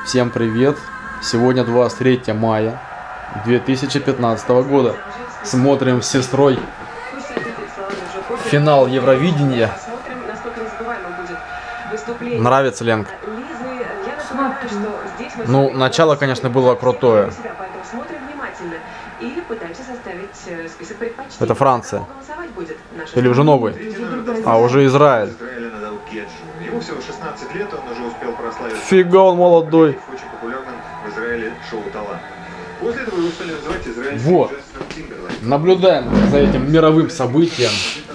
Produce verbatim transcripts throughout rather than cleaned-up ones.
Всем привет! Сегодня двадцать третье мая две тысячи пятнадцатого года. Смотрим с сестрой финал Евровидения. Нравится, Ленка? Ну, начало, конечно, было крутое. Это Франция. Или уже новый? А, уже Израиль. Ему всего шестнадцать лет, он уже успел прославиться. Фига он молодой. Очень популярным в Израиле шоу «Талант». После этого его стали называть израильским Вот. Джастином Тимберлейком. Наблюдаем за этим мировым событием.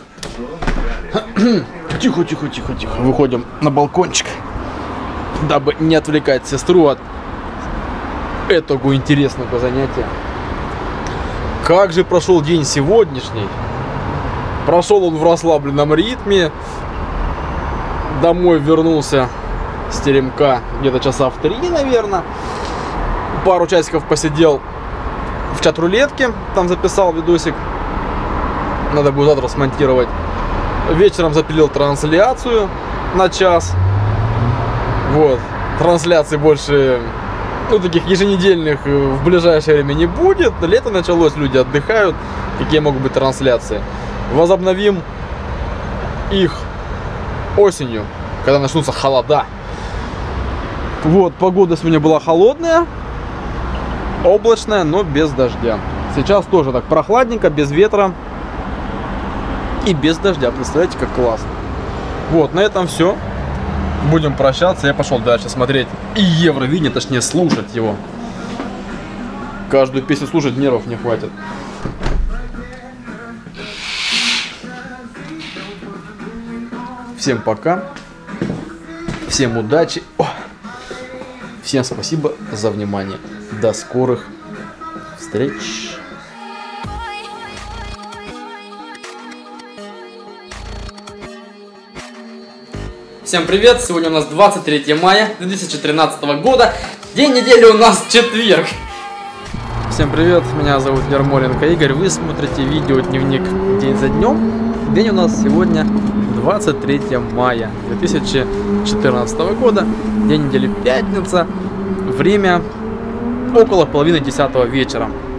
Тихо, тихо, тихо, тихо. Выходим на балкончик, дабы не отвлекать сестру от этого интересного занятия. Как же прошел день сегодняшний? Прошел он в расслабленном ритме. Домой вернулся с теремка где-то часа в три, наверное. Пару часиков посидел в чат-рулетке, там записал видосик. Надо будет завтра смонтировать. Вечером запилил трансляцию на час. Вот. Трансляций больше, ну, таких еженедельных в ближайшее время не будет. Лето началось, люди отдыхают. Какие могут быть трансляции? Возобновим их осенью, когда начнутся холода. Вот, погода сегодня была холодная, облачная, но без дождя. Сейчас тоже так прохладненько, без ветра и без дождя. Представляете, как классно. Вот, на этом все. Будем прощаться. Я пошел дальше смотреть и Евровидение, точнее слушать его. Каждую песню слушать нервов не хватит. Всем пока. Всем удачи. О! Всем спасибо за внимание. До скорых встреч. Всем привет! Сегодня у нас двадцать третье мая две тысячи тринадцатого года. День недели у нас четверг. Всем привет, меня зовут Ярмоленко Игорь. Вы смотрите видео дневник день за днем. День у нас сегодня двадцать третье мая две тысячи четырнадцатого года. День недели пятница. Время около половины десятого вечера.